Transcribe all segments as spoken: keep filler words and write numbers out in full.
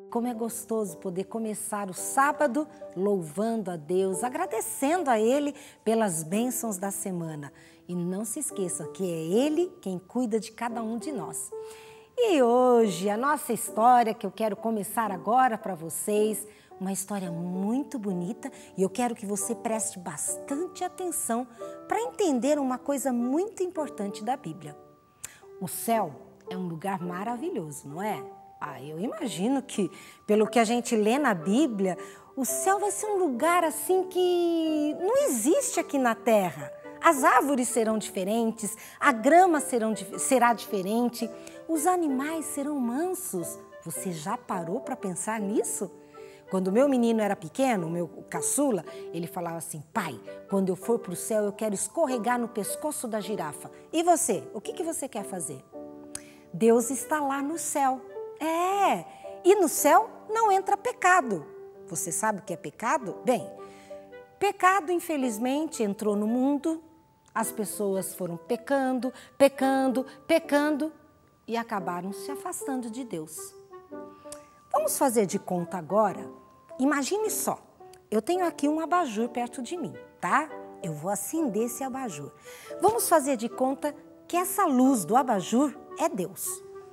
Como é gostoso poder começar o sábado louvando a Deus, agradecendo a Ele pelas bênçãos da semana. E não se esqueça que é Ele quem cuida de cada um de nós. E hoje a nossa história que eu quero começar agora para vocês, uma história muito bonita, e eu quero que você preste bastante atenção para entender uma coisa muito importante da Bíblia. O céu é um lugar maravilhoso, não é? Ah, eu imagino que, pelo que a gente lê na Bíblia, o céu vai ser um lugar assim que não existe aqui na terra. As árvores serão diferentes, a grama serão, será diferente, os animais serão mansos. Você já parou para pensar nisso? Quando o meu menino era pequeno, o meu caçula, ele falava assim: pai, quando eu for para o céu eu quero escorregar no pescoço da girafa. E você? O que, que você quer fazer? Deus está lá no céu. É, e no céu não entra pecado. Você sabe o que é pecado? Bem, pecado infelizmente entrou no mundo, as pessoas foram pecando, pecando, pecando e acabaram se afastando de Deus. Vamos fazer de conta agora, imagine só, eu tenho aqui um abajur perto de mim, tá? Eu vou acender esse abajur. Vamos fazer de conta que essa luz do abajur é Deus.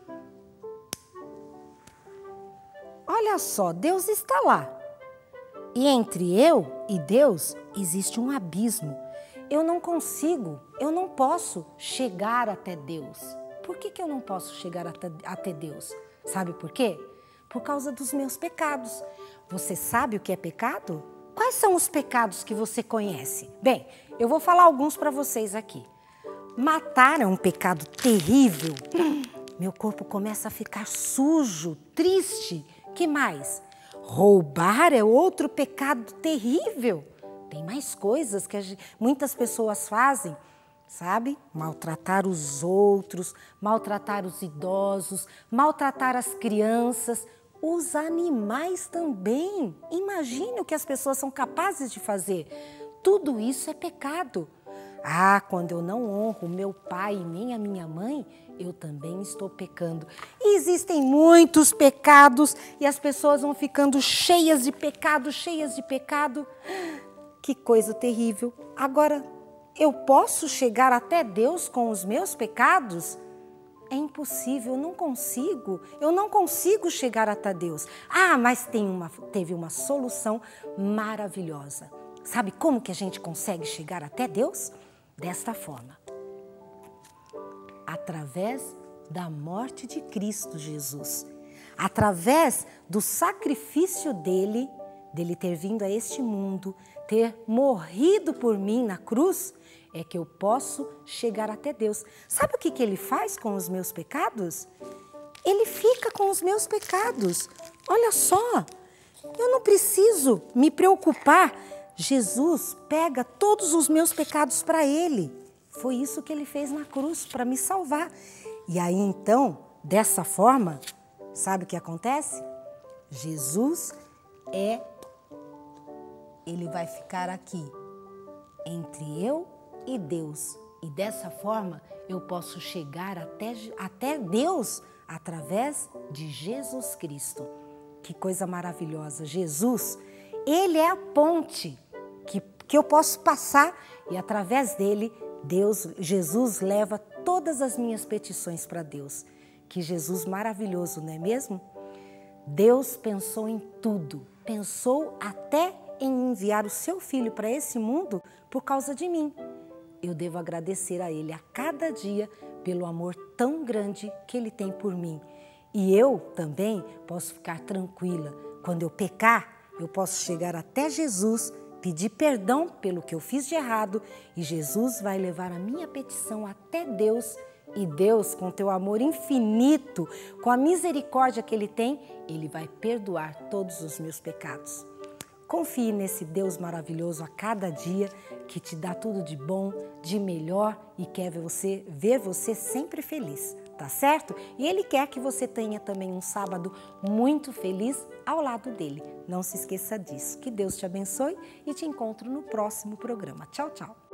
Olha só, Deus está lá. E entre eu e Deus existe um abismo. Eu não consigo, eu não posso chegar até Deus. Por que que eu não posso chegar até, até Deus? Sabe por quê? Por causa dos meus pecados. Você sabe o que é pecado? Quais são os pecados que você conhece? Bem, eu vou falar alguns para vocês aqui. Matar é um pecado terrível. Meu corpo começa a ficar sujo, triste. Que mais? Roubar é outro pecado terrível. Tem mais coisas que gente, muitas pessoas fazem, sabe? Maltratar os outros, maltratar os idosos, maltratar as crianças, os animais também. Imagine o que as pessoas são capazes de fazer. Tudo isso é pecado. Ah, quando eu não honro meu pai e nem a minha mãe, eu também estou pecando. E existem muitos pecados e as pessoas vão ficando cheias de pecado, cheias de pecado. Que coisa terrível. Agora, eu posso chegar até Deus com os meus pecados? É impossível, eu não consigo. Eu não consigo chegar até Deus. Ah, mas tem uma, teve uma solução maravilhosa. Sabe como que a gente consegue chegar até Deus? Desta forma. Através da morte de Cristo Jesus. Através do sacrifício dele, dele ter vindo a este mundo, ter morrido por mim na cruz, é que eu posso chegar até Deus. Sabe o que que ele faz com os meus pecados? Ele fica com os meus pecados. Olha só, eu não preciso me preocupar. Jesus pega todos os meus pecados para ele. Foi isso que ele fez na cruz, para me salvar. E aí então, dessa forma, sabe o que acontece? Jesus é, ele vai ficar aqui, entre eu e Deus. E dessa forma, eu posso chegar até, até Deus através de Jesus Cristo. Que coisa maravilhosa. Jesus, ele é a ponte que, que eu posso passar e através dele, Deus, Jesus leva todas as minhas petições para Deus. Que Jesus maravilhoso, não é mesmo? Deus pensou em tudo, pensou até em enviar o seu filho para esse mundo por causa de mim. Eu devo agradecer a ele a cada dia pelo amor tão grande que ele tem por mim. E eu também posso ficar tranquila. Quando eu pecar, eu posso chegar até Jesus, pedir perdão pelo que eu fiz de errado e Jesus vai levar a minha petição até Deus. E Deus, com teu amor infinito, com a misericórdia que Ele tem, Ele vai perdoar todos os meus pecados. Confie nesse Deus maravilhoso a cada dia, que te dá tudo de bom, de melhor e quer ver você, ver você sempre feliz, tá certo? E Ele quer que você tenha também um sábado muito feliz ao lado dele. Não se esqueça disso. Que Deus te abençoe e te encontro no próximo programa. Tchau, tchau.